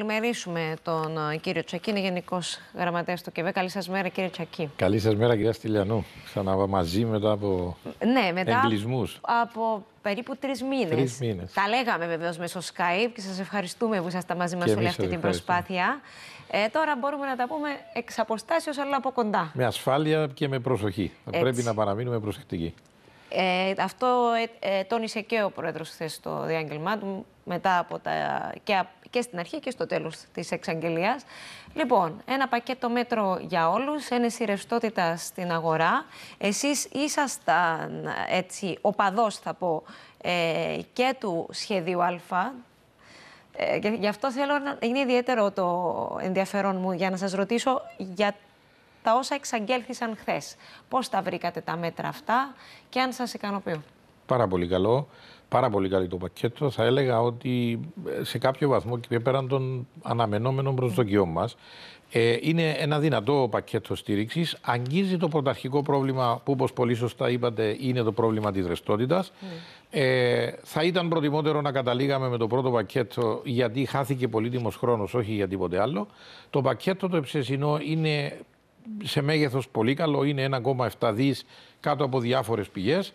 Καλημερίσουμε τον κύριο Τσακή, είναι Γενικός Γραμματέας του ΚΕΒΕ. Καλή σας μέρα, κύριε Τσακή. Καλή σας μέρα, κυρία Στυλιανού. Ξανά μαζί μετά από εγκλισμούς. Από περίπου 3 μήνες. 3 μήνες. Τα λέγαμε βεβαίως μέσω Skype και σας ευχαριστούμε που ήσασταν μαζί μας όλη αυτή την προσπάθεια. Τώρα μπορούμε να τα πούμε εξ αποστάσεως, αλλά από κοντά. Με ασφάλεια και με προσοχή. Πρέπει να παραμείνουμε προσεκτικοί. Αυτό τόνισε και ο Πρόεδρος χθες στο διάγγελμά του, μετά από και στην αρχή και στο τέλος της εξαγγελίας. Λοιπόν, ένα πακέτο μέτρο για όλους, ένεση ρευστότητα στην αγορά. Εσείς ήσασταν έτσι οπαδός, θα πω, και του σχεδίου Α. Γι' αυτό είναι ιδιαίτερο το ενδιαφέρον μου για να σας ρωτήσω για τα όσα εξαγγέλθησαν χθες. Πώς τα βρήκατε τα μέτρα αυτά και αν σας ικανοποιούν? Πάρα πολύ καλό. Πάρα πολύ καλό το πακέτο. Θα έλεγα ότι σε κάποιο βαθμό και πέραν των αναμενόμενων προσδοκιών μας, είναι ένα δυνατό πακέτο στήριξης. Αγγίζει το πρωταρχικό πρόβλημα που, όπως πολύ σωστά είπατε, είναι το πρόβλημα της ρευστότητας. Θα ήταν προτιμότερο να καταλήγαμε με το πρώτο πακέτο, γιατί χάθηκε πολύτιμος χρόνος, όχι για τίποτε άλλο. Το πακέτο το εψεσινό είναι σε μέγεθος πολύ καλό, είναι 1,7 δις κάτω από διάφορες πηγές.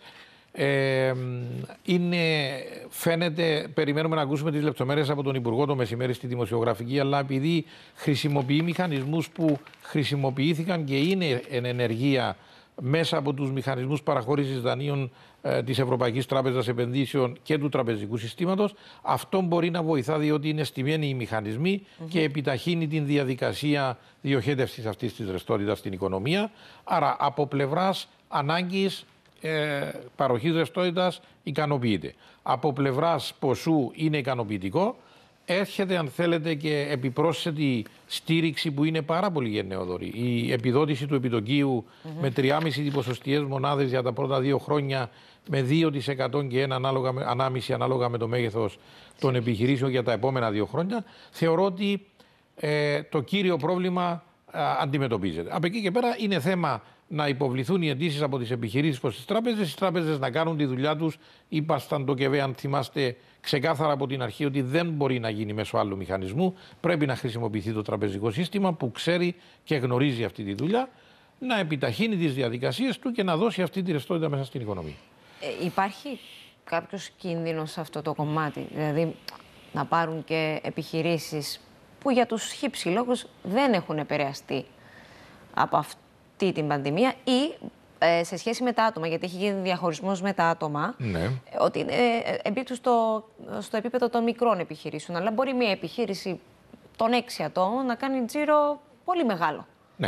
Φαίνεται, περιμένουμε να ακούσουμε τις λεπτομέρειες από τον Υπουργό το μεσημέρι στη δημοσιογραφική, αλλά επειδή χρησιμοποιεί μηχανισμούς που χρησιμοποιήθηκαν και είναι εν ενεργεία μέσα από τους μηχανισμούς παραχώρησης δανείων της Ευρωπαϊκής Τράπεζας Επενδύσεων και του τραπεζικού συστήματος, αυτό μπορεί να βοηθά, διότι είναι στημένοι οι μηχανισμοί και επιταχύνει την διαδικασία διοχέτευσης αυτής της ρευστότητας στην οικονομία. Άρα από πλευράς ανάγκης παροχής ρευστότητας ικανοποιείται. Από πλευράς ποσού είναι ικανοποιητικό. Έρχεται, αν θέλετε, και επιπρόσθετη στήριξη που είναι πάρα πολύ γενναιόδορη. Η επιδότηση του επιτοκίου με 3,5 ποσοστιαίες μονάδες για τα πρώτα 2 χρόνια, με 2% και 1,5 ανάλογα με το μέγεθος των επιχειρήσεων για τα επόμενα 2 χρόνια. Θεωρώ ότι το κύριο πρόβλημα αντιμετωπίζεται. Από εκεί και πέρα είναι θέμα να υποβληθούν οι αιτήσεις από τις επιχειρήσεις προς τις τράπεζες να κάνουν τη δουλειά τους. Είπασταν το ΚΕΒΕ, αν θυμάστε, ξεκάθαρα από την αρχή ότι δεν μπορεί να γίνει μέσω άλλου μηχανισμού. Πρέπει να χρησιμοποιηθεί το τραπεζικό σύστημα που ξέρει και γνωρίζει αυτή τη δουλειά, να επιταχύνει τις διαδικασίες του και να δώσει αυτή τη ρευστότητα μέσα στην οικονομία. Υπάρχει κάποιος κίνδυνος σε αυτό το κομμάτι, δηλαδή να πάρουν και επιχειρήσεις που για τους χύψη λόγους δεν έχουν επηρεαστεί από αυτή την πανδημία ή σε σχέση με τα άτομα, γιατί έχει γίνει διαχωρισμός με τα άτομα, ότι εμπίπτουν στο επίπεδο των μικρών επιχειρήσεων, αλλά μπορεί μια επιχείρηση των 6 ατόμων να κάνει τζίρο πολύ μεγάλο.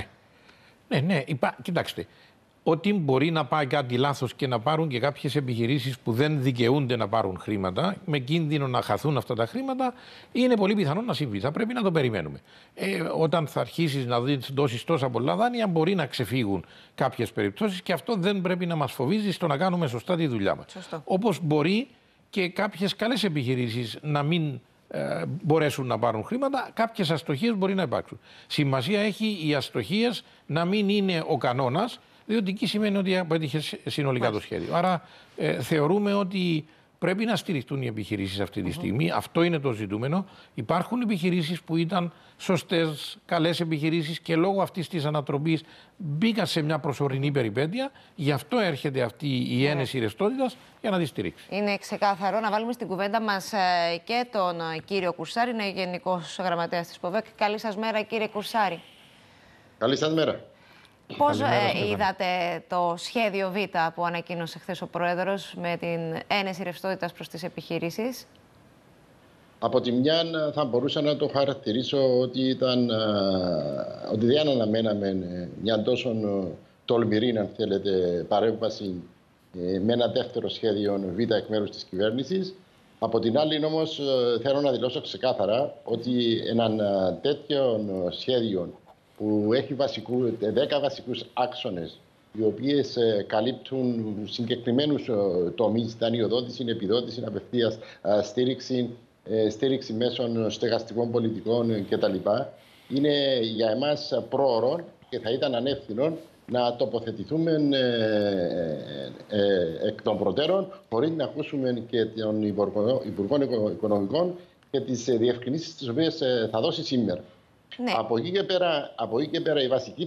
Ναι. Κοιτάξτε, ότι μπορεί να πάει κάτι λάθος και να πάρουν και κάποιες επιχειρήσεις που δεν δικαιούνται να πάρουν χρήματα, με κίνδυνο να χαθούν αυτά τα χρήματα, είναι πολύ πιθανό να συμβεί. Θα πρέπει να το περιμένουμε. Όταν θα αρχίσεις να δώσεις τόσα πολλά δάνεια, μπορεί να ξεφύγουν κάποιες περιπτώσεις και αυτό δεν πρέπει να μας φοβίζει στο να κάνουμε σωστά τη δουλειά μας. Όπως μπορεί και κάποιες καλές επιχειρήσεις να μην μπορέσουν να πάρουν χρήματα, κάποιες αστοχίες μπορεί να υπάρξουν. Σημασία έχει οι αστοχίες να μην είναι ο κανόνας, διότι εκεί σημαίνει ότι απέτυχε συνολικά το σχέδιο. Άρα θεωρούμε ότι πρέπει να στηριχτούν οι επιχειρήσεις αυτή τη στιγμή. Αυτό είναι το ζητούμενο. Υπάρχουν επιχειρήσεις που ήταν σωστές, καλές επιχειρήσεις και λόγω αυτής της ανατροπής μπήκαν σε μια προσωρινή περιπέτεια. Γι' αυτό έρχεται αυτή η ένεση ρευστότητας για να τη στηρίξει. Είναι ξεκάθαρο. Να βάλουμε στην κουβέντα μας και τον κύριο Κουρσάρη, είναι Γενικός Γραμματέας της ΠΟΒΕΚ. Καλή σας μέρα, κύριε Κουρσάρη. Καλή σας μέρα. Πώς είδατε το σχέδιο Β που ανακοίνωσε χθες ο Πρόεδρος με την ένεση ρευστότητας προς τις επιχειρήσεις? Από τη μια θα μπορούσα να το χαρακτηρίσω ότι δεν αναμέναμε μια τόσο τολμηρή, αν θέλετε, παρέμβαση με ένα δεύτερο σχέδιο Β εκ μέρους της κυβέρνησης. Από την άλλη όμως θέλω να δηλώσω ξεκάθαρα ότι έναν τέτοιο σχέδιο που έχει 10 βασικούς άξονες, οι οποίες καλύπτουν συγκεκριμένους τομείς, δανειοδότηση, επιδότηση, απευθείας στήριξη μέσων στεγαστικών πολιτικών κτλ. Είναι για εμάς πρόωρο και θα ήταν ανεύθυνο να τοποθετηθούμε εκ των προτέρων, χωρίς να ακούσουμε και τον Υπουργό Οικονομικών και τις διευκρινήσεις τις οποίες θα δώσει σήμερα. Ναι. Από εκεί και πέρα η βασική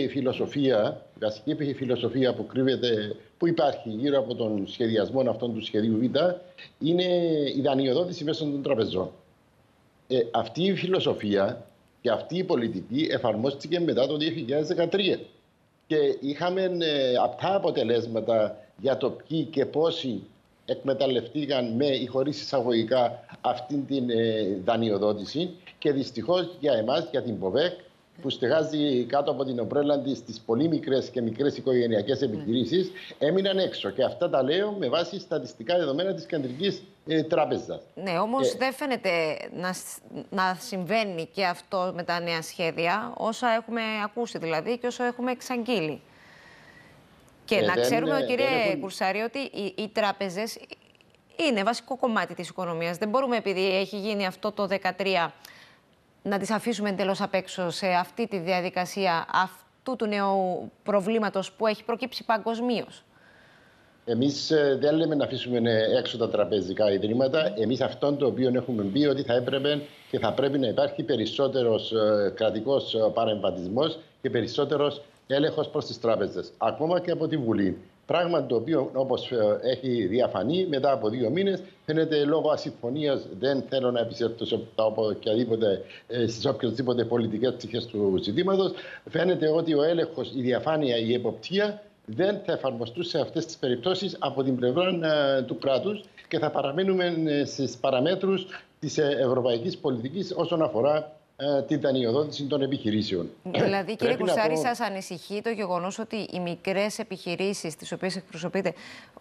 φιλοσοφία που κρύβεται, που υπάρχει γύρω από τον σχεδιασμό αυτών του σχεδίου Β, είναι η δανειοδότηση μέσω των τραπεζών. Αυτή η φιλοσοφία και αυτή η πολιτική εφαρμόστηκε μετά το 2013 και είχαμε απτά αποτελέσματα για το ποιοι και πόσοι εκμεταλλευτήκαν με ή χωρίς εισαγωγικά αυτήν την δανειοδότηση και δυστυχώς για εμάς, για την ΠΟΒΕΚ, που στεγάζει κάτω από την ομπρέλα της τις πολύ μικρές και μικρές οικογενειακές επιχειρήσεις, έμειναν έξω. Και αυτά τα λέω με βάση στατιστικά δεδομένα της Κεντρικής Τράπεζας. Ναι, όμως δεν φαίνεται να συμβαίνει και αυτό με τα νέα σχέδια, όσα έχουμε ακούσει δηλαδή και όσο έχουμε εξαγγείλει. Και να ξέρουμε, κύριε Κουρσάρη, ότι οι τράπεζες είναι βασικό κομμάτι της οικονομίας. Δεν μπορούμε, επειδή έχει γίνει αυτό το 2013, να τις αφήσουμε εντελώς απ' έξω σε αυτή τη διαδικασία αυτού του νέου προβλήματος που έχει προκύψει παγκοσμίως. Εμείς δεν λέμε να αφήσουμε έξω τα τραπεζικά ιδρύματα. Εμείς αυτόν το οποίο έχουμε πει ότι θα έπρεπε και θα πρέπει να υπάρχει περισσότερος κρατικός παρεμβατισμός και περισσότερος έλεγχος προς τις τράπεζες, ακόμα και από τη Βουλή. Πράγμα το οποίο, όπως έχει διαφανεί, μετά από 2 μήνες, φαίνεται λόγω ασυμφωνίας, δεν θέλω να επισέλθω στις οποιασδήποτε πολιτικές πτυχές του ζητήματος, φαίνεται ότι ο έλεγχος, η διαφάνεια, η εποπτεία δεν θα εφαρμοστούν σε αυτές τις περιπτώσεις από την πλευρά του κράτους και θα παραμένουμε στις παραμέτρους της ευρωπαϊκής πολιτικής όσον αφορά την δανειοδότηση των επιχειρήσεων. Δηλαδή, κύριε Κουρσάρη, σας ανησυχεί το γεγονός ότι οι μικρές επιχειρήσεις τις οποίες εκπροσωπείτε,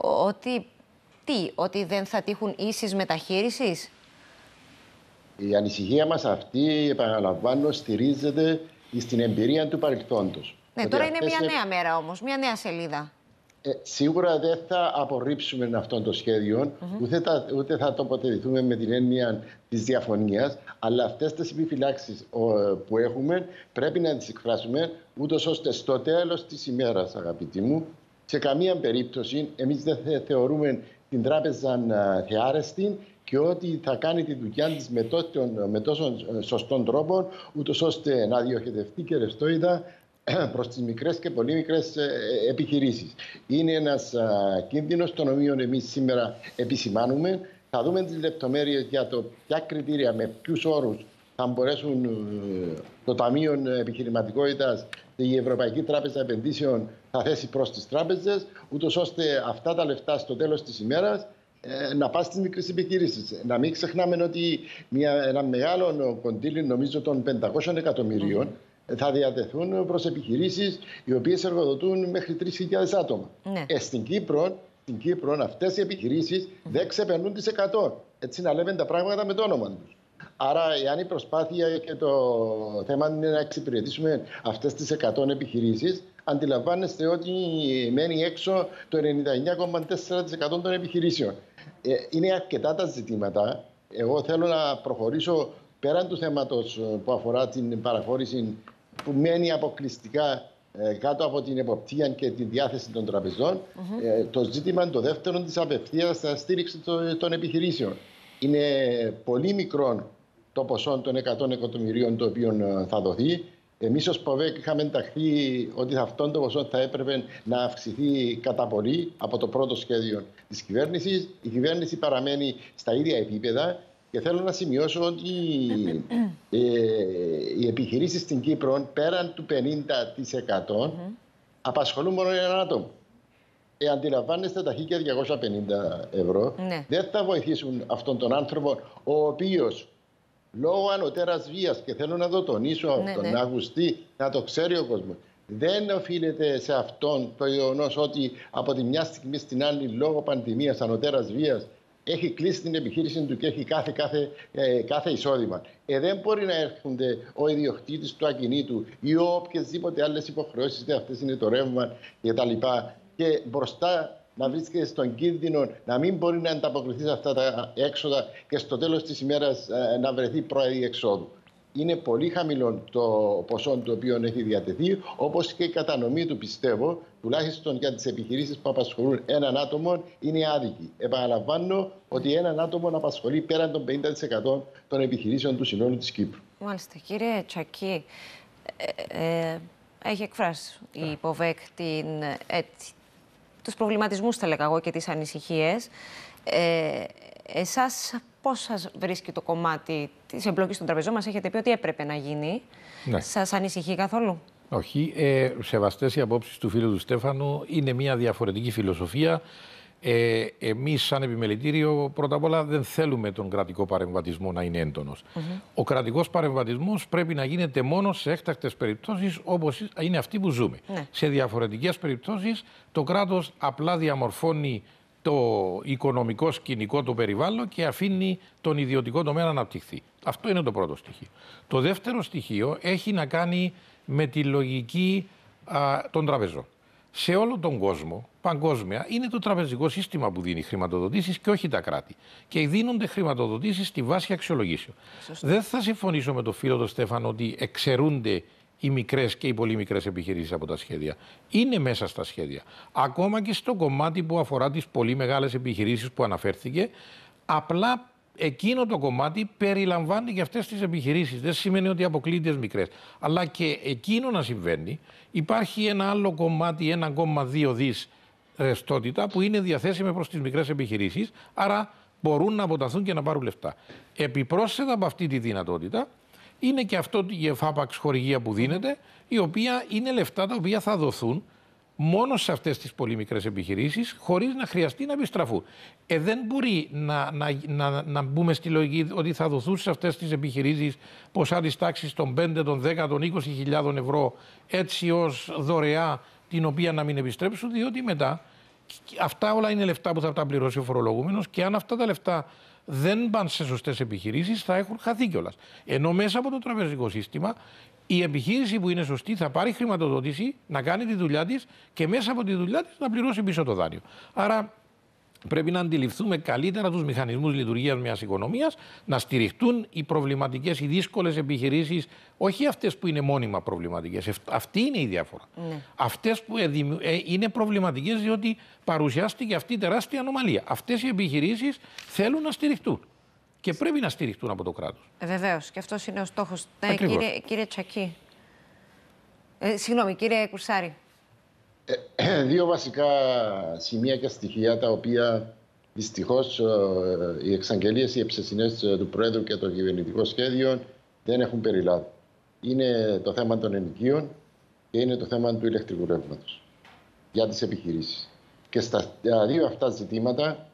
ότι δεν θα τύχουν ίσης μεταχείρισης? Η ανησυχία μας αυτή, επαναλαμβάνω, στηρίζεται στην εμπειρία του παρελθόντος. Ναι, τώρα είναι μια νέα μέρα όμως, μια νέα σελίδα. Σίγουρα δεν θα απορρίψουμε αυτό το σχέδιο, ούτε θα τοποθετηθούμε με την έννοια της διαφωνίας, αλλά αυτές τις επιφυλάξεις που έχουμε πρέπει να τις εκφράσουμε, ούτως ώστε στο τέλος της ημέρας, αγαπητοί μου, σε καμία περίπτωση εμείς δεν θεωρούμε την τράπεζα θεάρεστη και ότι θα κάνει τη δουλειά της με τόσο σωστόν τρόπο, ούτως ώστε να διοχετευτεί και ρευστότητα προς τις μικρές και πολύ μικρές επιχειρήσεις. Είναι ένας κίνδυνος τον οποίο εμείς σήμερα επισημάνουμε. Θα δούμε τις λεπτομέρειες για το ποια κριτήρια, με ποιους όρους θα μπορέσουν το Ταμείο Επιχειρηματικότητας και η Ευρωπαϊκή Τράπεζα Επενδύσεων θα θέσει προς τις τράπεζες, ούτως ώστε αυτά τα λεφτά στο τέλος της ημέρας να πάει στις μικρές επιχειρήσεις. Να μην ξεχνάμε ότι ένα μεγάλο κονδύλι, νομίζω των 500 εκατομμυρίων, θα διατεθούν προς επιχειρήσεις οι οποίες εργοδοτούν μέχρι 3.000 άτομα. Ναι. Στην Κύπρο αυτές οι επιχειρήσεις δεν ξεπερνούν τις 100. Έτσι να λέμε τα πράγματα με το όνομα τους. Άρα, εάν η προσπάθεια και το θέμα είναι να εξυπηρετήσουμε αυτές τις 100 επιχειρήσεις, αντιλαμβάνεστε ότι μένει έξω το 99,4% των επιχειρήσεων. Είναι αρκετά τα ζητήματα. Εγώ θέλω να προχωρήσω πέραν του θέματος που αφορά την παραχώρηση που μένει αποκλειστικά κάτω από την εποπτεία και τη διάθεση των τραπεζών, το ζήτημα το δεύτερο της απευθείας στήριξη των επιχειρήσεων. Είναι πολύ μικρό το ποσό των 100 εκατομμυρίων το οποίο θα δοθεί. Εμείς ως ΠΟΒΕΚ είχαμε ενταχθεί ότι αυτό το ποσό θα έπρεπε να αυξηθεί κατά πολύ από το πρώτο σχέδιο της κυβέρνησης. Η κυβέρνηση παραμένει στα ίδια επίπεδα. Και θέλω να σημειώσω ότι οι επιχειρήσεις στην Κύπρο πέραν του 50% απασχολούν μόνο έναν άτομο. Αντιλαμβάνεστε τα 1.250 ευρώ δεν θα βοηθήσουν αυτόν τον άνθρωπο ο οποίος λόγω ανωτέρας βίας, και θέλω να το τονίσω αυτόν, να ακουστεί, να το ξέρει ο κόσμος, δεν οφείλεται σε αυτόν το γεγονός ότι από τη μια στιγμή στην άλλη λόγω πανδημίας ανωτέρας βίας έχει κλείσει την επιχείρηση του και έχει κάθε εισόδημα. Δεν μπορεί να έρχονται ο ιδιοκτήτης του ακινήτου ή οποιασδήποτε άλλες υποχρεώσεις, είτε αυτές είναι το ρεύμα κτλ. Και μπροστά να βρίσκεται στον κίνδυνο να μην μπορεί να ανταποκριθεί σε αυτά τα έξοδα και στο τέλος της ημέρας να βρεθεί πρόεδρη εξόδου. είναι πολύ χαμηλό το ποσό το οποίο έχει διατεθεί, όπως και η κατανομή του, πιστεύω, τουλάχιστον για τις επιχειρήσεις που απασχολούν έναν άτομο, είναι άδικη. Επαναλαμβάνω ότι έναν άτομο απασχολεί πέραν των 50% των επιχειρήσεων του συνόλου της Κύπρου. Μάλιστα. Κύριε Τσακή, έχει εκφράσει η ΠΟΒΕΚ τους προβληματισμούς, θα λέγα εγώ, και τις ανησυχίες. Εσάς πώς σας βρίσκει το κομμάτι της εμπλοκής των τραπεζών? Μας έχετε πει ότι έπρεπε να γίνει. Ναι. Σας ανησυχεί καθόλου? Όχι. Σεβαστές οι απόψεις του φίλου του Στέφανου. Είναι μια διαφορετική φιλοσοφία. Εμείς σαν επιμελητήριο πρώτα απ' όλα δεν θέλουμε τον κρατικό παρεμβατισμό να είναι έντονος. Ο κρατικός παρεμβατισμός πρέπει να γίνεται μόνο σε έκτακτες περιπτώσεις όπως είναι αυτή που ζούμε. Σε διαφορετικές περιπτώσεις το κράτος απλά διαμορφώνει το οικονομικό σκηνικό, το περιβάλλον και αφήνει τον ιδιωτικό τομέα να αναπτυχθεί. Αυτό είναι το πρώτο στοιχείο. Το δεύτερο στοιχείο έχει να κάνει με τη λογική των τραπεζών. Σε όλο τον κόσμο, παγκόσμια, είναι το τραπεζικό σύστημα που δίνει χρηματοδοτήσεις και όχι τα κράτη. Και δίνονται χρηματοδοτήσεις στη βάση αξιολογήσεων. Δεν θα συμφωνήσω με τον φίλο τον Στέφανο ότι εξαιρούνται οι μικρές και οι πολύ μικρές επιχειρήσεις από τα σχέδια. Είναι μέσα στα σχέδια. Ακόμα και στο κομμάτι που αφορά τις πολύ μεγάλες επιχειρήσεις που αναφέρθηκε, απλά εκείνο το κομμάτι περιλαμβάνει και αυτές τις επιχειρήσεις. Δεν σημαίνει ότι αποκλείει τις μικρές. Αλλά και εκείνο να συμβαίνει, υπάρχει ένα άλλο κομμάτι, 1,2 δις ρευστότητα που είναι διαθέσιμη προς τις μικρές επιχειρήσεις, άρα μπορούν να αποταθούν και να πάρουν λεφτά. Επιπρόσθετα από αυτή τη δυνατότητα, είναι και αυτό η εφάπαξ χορηγία που δίνεται, η οποία είναι λεφτά τα οποία θα δοθούν μόνο σε αυτές τις πολύ μικρές επιχειρήσεις, χωρίς να χρειαστεί να επιστραφούν. Δεν μπορεί να μπούμε στη λογική ότι θα δοθούν σε αυτές τις επιχειρήσεις ποσά της τάξης των 5, των 10, των 20.000 ευρώ, έτσι ως δωρεά, την οποία να μην επιστρέψουν, διότι μετά αυτά όλα είναι λεφτά που θα τα πληρώσει ο φορολογούμενος και αν αυτά τα λεφτά δεν πάνε σε σωστές επιχειρήσεις, θα έχουν χαθεί κιόλας. Ενώ μέσα από το τραπεζικό σύστημα, η επιχείρηση που είναι σωστή θα πάρει χρηματοδότηση, να κάνει τη δουλειά της και μέσα από τη δουλειά της να πληρώσει πίσω το δάνειο. Άρα πρέπει να αντιληφθούμε καλύτερα τους μηχανισμούς λειτουργίας μιας οικονομίας, να στηριχτούν οι προβληματικές, οι δύσκολες επιχειρήσεις, όχι αυτές που είναι μόνιμα προβληματικές. Αυτή είναι η διαφορά. Αυτές που είναι προβληματικές διότι παρουσιάστηκε αυτή η τεράστια ανομαλία. Αυτές οι επιχειρήσεις θέλουν να στηριχτούν. Και πρέπει να στηριχτούν από το κράτος. Βεβαίως. Και αυτός είναι ο στόχος. Κύριε Τσακή. Συγγνώμη, κύριε Κουρσάρη. Δύο βασικά σημεία και στοιχεία τα οποία δυστυχώς οι εξαγγελίες, οι εψεσινές του Πρόεδρου και των κυβερνητικών σχέδιων δεν έχουν περιλάβει. Είναι το θέμα των ενοικίων και είναι το θέμα του ηλεκτρικού ρεύματος για τις επιχειρήσεις. Και στα δύο αυτά ζητήματα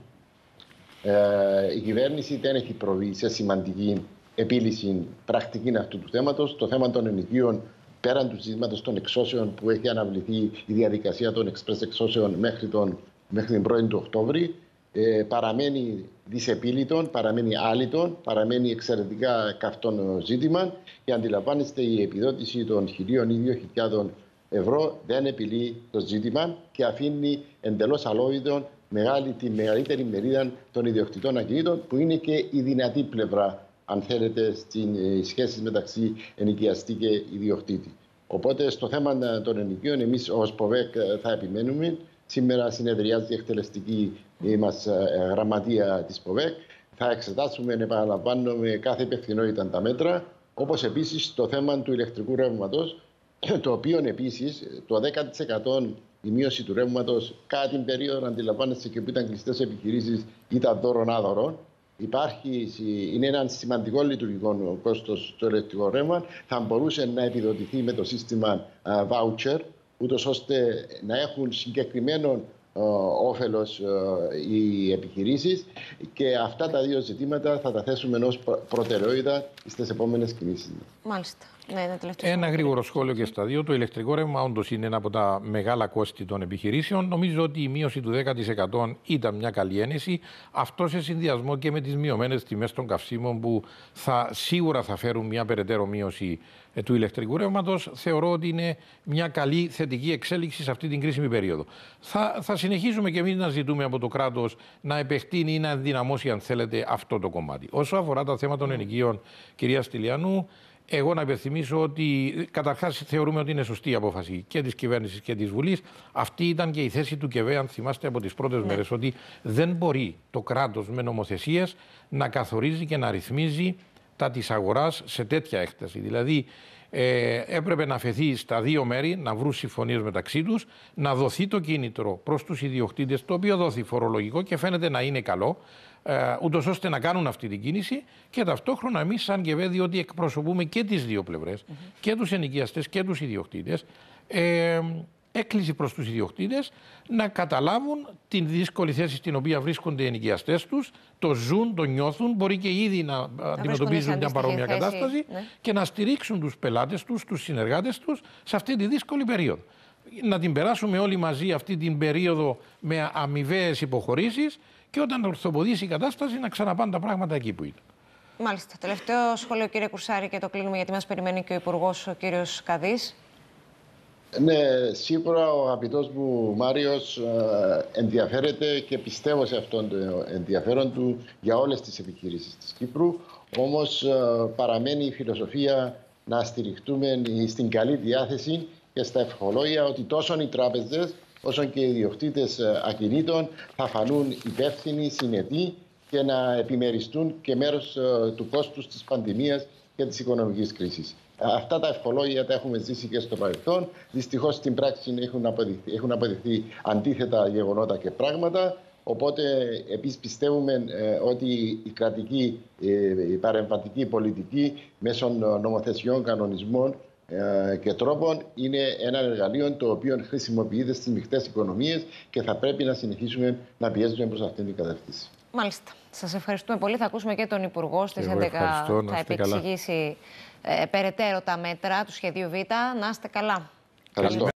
η κυβέρνηση δεν έχει προβεί σε σημαντική επίλυση πρακτική αυτού του θέματος. Το θέμα των ενοικίων, πέραν του ζητήματος των εξώσεων που έχει αναβληθεί η διαδικασία των εξπρές εξώσεων μέχρι την 1η του Οκτώβρη, παραμένει δυσεπίλητον, παραμένει άλυτον, παραμένει εξαιρετικά καυτό ζήτημα και αντιλαμβάνεστε η επιδότηση των 1.000 ή 2.000 ευρώ δεν επιλύει το ζήτημα και αφήνει εντελώς αλόβητον τη μεγαλύτερη μερίδα των ιδιοκτητών ακινήτων που είναι και η δυνατή πλευρά, αν θέλετε, στις σχέσεις μεταξύ ενοικιαστή και ιδιοκτήτη. Οπότε στο θέμα των ενοικίων εμείς ως ΠΟΒΕΚ θα επιμένουμε. Σήμερα συνεδριάζει η εκτελεστική μας γραμματεία της ΠΟΒΕΚ. Θα εξετάσουμε, επαναλαμβάνουμε, κάθε υπευθυνότητα τα μέτρα, όπως επίσης το θέμα του ηλεκτρικού ρεύματος, το οποίο επίσης το 10% η μείωση του ρεύματος κατά την περίοδο, αντιλαμβάνεστε, και που ήταν κλειστές επιχειρήσεις, ήταν δώρον-άδωρον. Είναι ένα σημαντικό λειτουργικό κόστος το ηλεκτρικό ρεύμα. Θα μπορούσε να επιδοτηθεί με το σύστημα voucher, ούτως ώστε να έχουν συγκεκριμένο όφελος οι επιχειρήσεις. Και αυτά τα δύο ζητήματα θα τα θέσουμε ως προτεραιότητα στις επόμενες κινήσεις. Μάλιστα. Ένα γρήγορο σχόλιο και στα δύο. Το ηλεκτρικό ρεύμα όντως είναι ένα από τα μεγάλα κόστη των επιχειρήσεων. Νομίζω ότι η μείωση του 10% ήταν μια καλή ένεση. Αυτό σε συνδυασμό και με τις μειωμένες τιμές των καυσίμων που σίγουρα θα φέρουν μια περαιτέρω μείωση του ηλεκτρικού ρεύματος, θεωρώ ότι είναι μια καλή θετική εξέλιξη σε αυτή την κρίσιμη περίοδο. Θα συνεχίσουμε και εμείς να ζητούμε από το κράτος να επεκτείνει ή να ενδυναμώσει, αν θέλετε, αυτό το κομμάτι. Όσο αφορά τα θέματα των ενοικίων, κυρία Στυλιανού, εγώ να υπενθυμίσω ότι καταρχάς θεωρούμε ότι είναι σωστή η απόφαση και της κυβέρνησης και της Βουλής. Αυτή ήταν και η θέση του ΚΕΒΕ, αν θυμάστε από τις πρώτες μέρες, ότι δεν μπορεί το κράτος με νομοθεσίες να καθορίζει και να ρυθμίζει τα της αγοράς σε τέτοια έκταση. Δηλαδή, έπρεπε να αφαιθεί στα δύο μέρη, να βρουν συμφωνίες μεταξύ τους, να δοθεί το κίνητρο προς τους ιδιοκτήτες, το οποίο δόθη φορολογικό και φαίνεται να είναι καλό, ούτως ώστε να κάνουν αυτή την κίνηση, και ταυτόχρονα εμείς σαν ΚΕΒΕ, διότι εκπροσωπούμε και τις δύο πλευρές, και τους ενοικιαστές και τους ιδιοκτήτες, έκκληση προς τους ιδιοκτήτες να καταλάβουν την δύσκολη θέση στην οποία βρίσκονται οι ενοικιαστές τους, το ζουν, το νιώθουν, μπορεί και ήδη να αντιμετωπίζουν μια παρόμοια κατάσταση, και να στηρίξουν τους πελάτες τους, τους συνεργάτες τους σε αυτή τη δύσκολη περίοδο. Να την περάσουμε όλοι μαζί αυτή την περίοδο με αμοιβαίες υποχωρήσεις, και όταν ορθοποδήσει η κατάσταση να ξαναπάνε τα πράγματα εκεί που είναι. Μάλιστα. Τελευταίο σχόλιο, κύριε Κουρσάρη, και το κλείνουμε, γιατί μας περιμένει και ο Υπουργός, ο κύριος Καδής. Ναι, σίγουρα ο αγαπητός μου Μάριος ενδιαφέρεται και πιστεύω σε αυτόν το ενδιαφέρον του για όλες τις επιχειρήσεις της Κύπρου. Όμως παραμένει η φιλοσοφία να στηριχτούμε στην καλή διάθεση και στα ευχολόγια ότι τόσο οι τράπεζες όσο και οι ιδιοκτήτες ακινήτων θα φανούν υπεύθυνοι, συνετοί και να επιμεριστούν και μέρος του κόστους της πανδημίας και της οικονομικής κρίσης. Αυτά τα ευχολόγια τα έχουμε ζήσει και στο παρελθόν. Δυστυχώς στην πράξη έχουν αποδειχθεί αντίθετα γεγονότα και πράγματα. Οπότε επίσης πιστεύουμε ότι η κρατική, η παρεμβατική πολιτική μέσω νομοθεσιών, κανονισμών και τρόπων είναι ένα εργαλείο το οποίο χρησιμοποιείται στις μεικτές οικονομίες και θα πρέπει να συνεχίσουμε να πιέζουμε προς αυτήν την κατεύθυνση. Μάλιστα. Σας ευχαριστούμε πολύ. Θα ακούσουμε και τον Υπουργό στις 11. Θα επεξηγήσει περαιτέρω τα μέτρα του σχεδίου Β. Να είστε καλά. Ευχαριστώ.